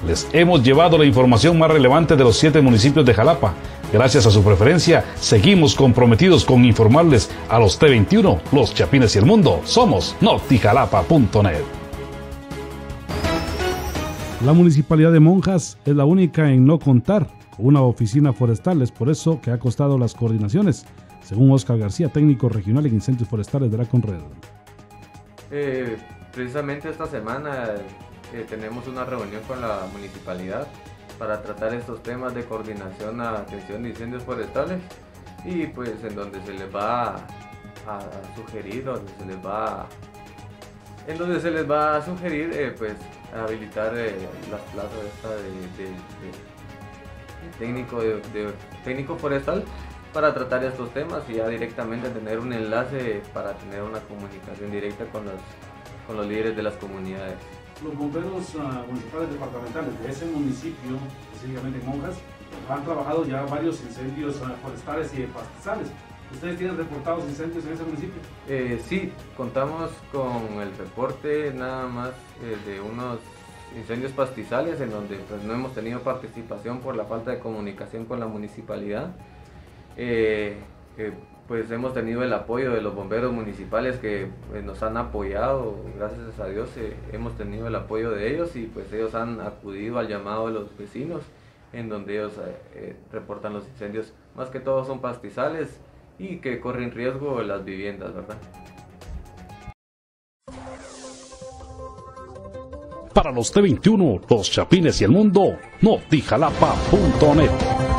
les hemos llevado la información más relevante de los 7 municipios de Jalapa. Gracias a su preferencia, seguimos comprometidos con informarles a los T21, los Chapines y el mundo. Somos notijalapa.net. La Municipalidad de Monjas es la única en no contar con una oficina forestal, es por eso que ha costado las coordinaciones, según Oscar García, técnico regional en incendios forestales de la Conred. Precisamente esta semana tenemos una reunión con la municipalidad para tratar estos temas de coordinación a atención de incendios forestales y pues en donde se les va a sugerir, pues habilitar las plazas de técnico forestal para tratar estos temas y ya directamente tener un enlace para tener una comunicación directa con los líderes de las comunidades. Los bomberos municipales departamentales de ese municipio, específicamente en Monjas, han trabajado ya varios incendios forestales y pastizales. ¿Ustedes tienen reportados incendios en ese municipio? Sí, contamos con el reporte nada más de unos incendios pastizales en donde pues, no hemos tenido participación por la falta de comunicación con la municipalidad. Pues hemos tenido el apoyo de los bomberos municipales que pues, nos han apoyado, gracias a Dios hemos tenido el apoyo de ellos y pues ellos han acudido al llamado de los vecinos en donde ellos reportan los incendios, más que todo son pastizales y que corren riesgo las viviendas, ¿verdad? Para los T21, los Chapines y el mundo, notijalapa.net.